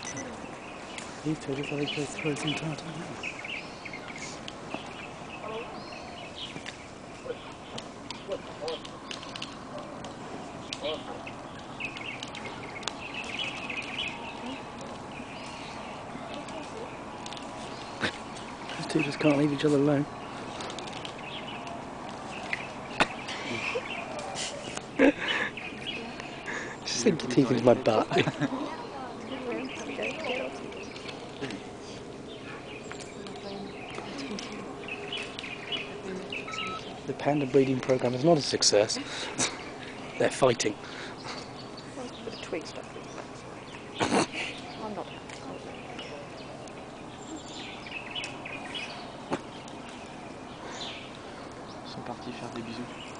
These two decided to throw some tartar. These two just can't leave each other alone. Just sink your teeth into my butt. The panda breeding program is not a success. They're fighting. Bit of twig stuff. I'm not happy. Ils sont partis faire des bisous.